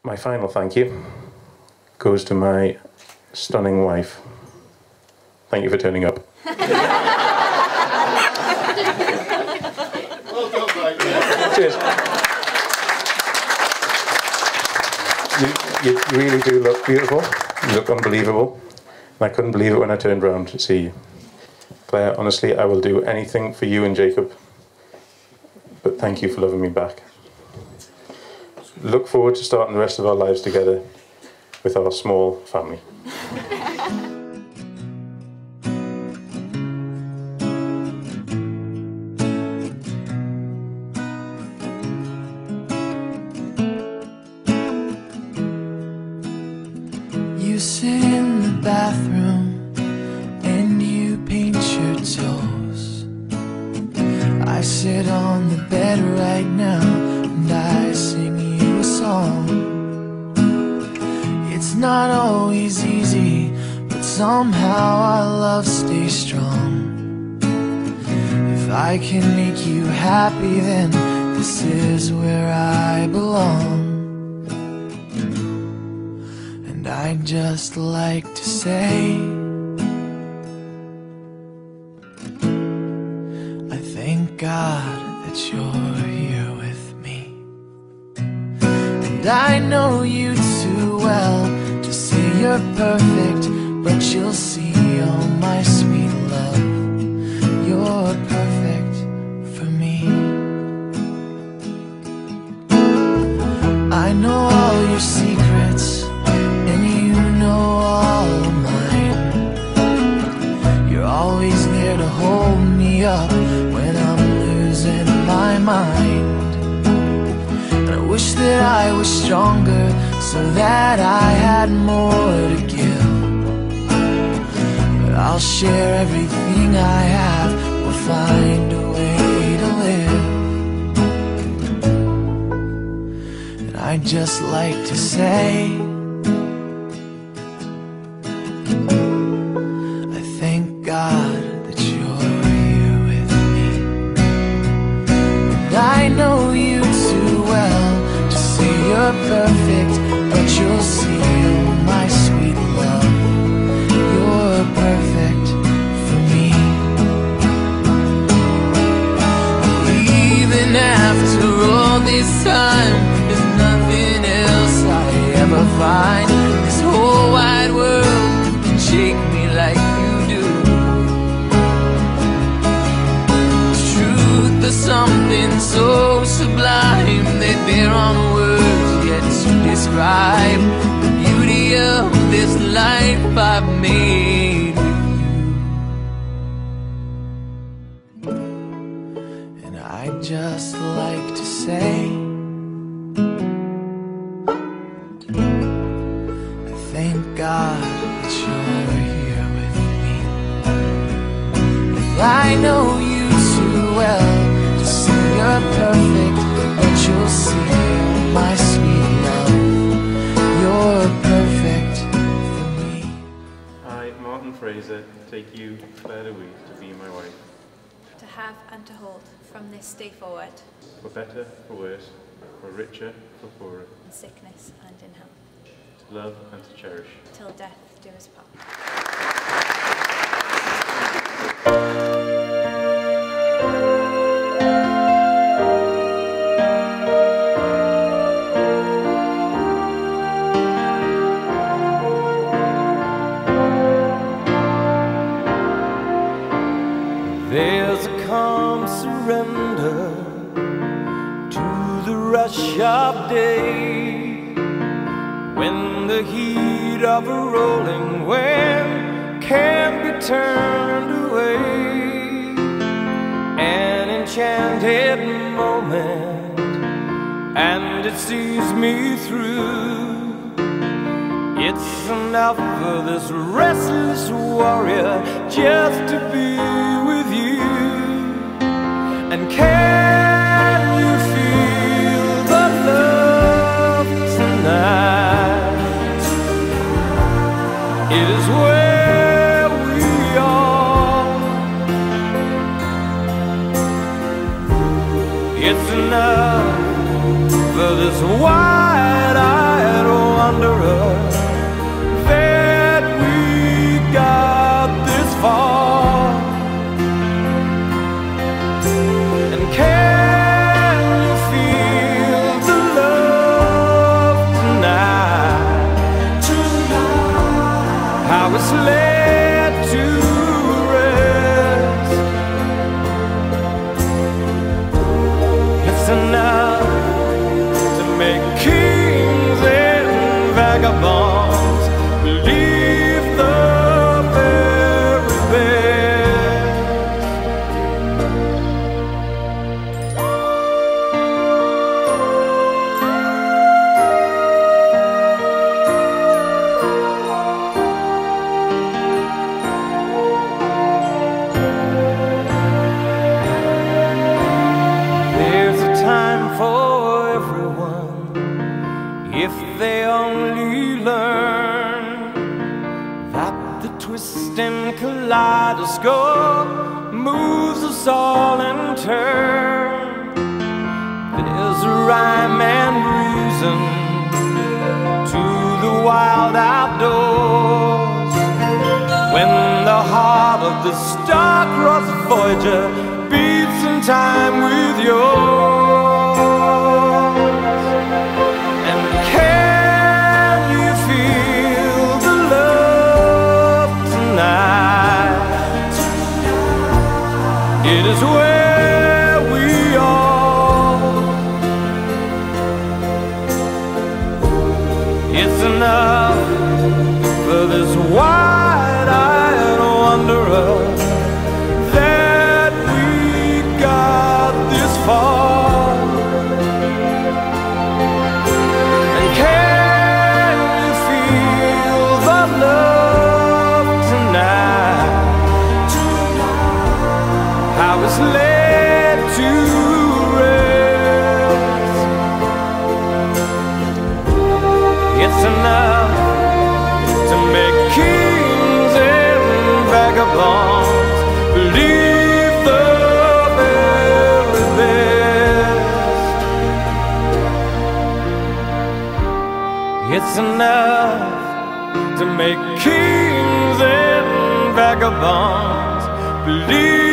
My final thank you goes to my stunning wife. Thank you for turning up. Well done, mate. Cheers. You really do look beautiful. You look unbelievable. And I couldn't believe it when I turned round to see you. Claire, honestly, I will do anything for you and Jacob. But thank you for loving me back. Look forward to starting the rest of our lives together with our small family. You sit in the bathroom and you paint your toes. I sit on the bed right now and I sing you a song. It's not always easy, but somehow our love stays strong. If I can make you happy, then this is where I belong. And I'd just like to say, I thank God that you're here with me. And I know you too well to say you're perfect, but you'll see, oh my sweet love, you're perfect for me. I know all your secrets, and you know all of mine. You're always there to hold me up when I'm losing my mind. And I wish that I was stronger so that I had more to give. But I'll share everything I have, we'll find a way to live. And I'd just like to say, I thank God that you're here with me. And I know you too well to say you're perfect, but you'll see, oh my sweet love, you're perfect for me. Even after all this time, there's nothing else I ever find. This whole wide world can shake me like you do. Truth, there's something so sublime that there aren't words yet to describe the beauty of this life I've made with you. And I'd just like to say, I thank God that you're here with me. And I know you too well to say you're perfect, but you'll see, my sweet love, you're perfect for me. I, Martin Fraser, take you, Claire Louise, to be my wife. To have and to hold from this day forward, For better, for worse, for richer, for poorer, in sickness and in health, to love and to cherish. till death do us part. There's a calm surrender to the rush of day, when the heat of a rolling wave can be turned away. An enchanted moment, and it sees me through. It's enough for this restless warrior just to be with you. And can you feel the love tonight? It is where we are. It's enough for this wide-eyed vagabonds believe the very best. There's a time for everyone if they only learn that the twisting kaleidoscope moves us all in turn. There's a rhyme and reason to the wild outdoors when the heart of the star-crossed Voyager beats in time with yours. And can you feel the love tonight? It is where we are. It's enough for this wide-eyed wanderer that we got this far. And can you feel the love tonight? How it's laid to rest. It's enough to make kings and vagabonds believe the very best. It's enough to make kings and vagabonds believe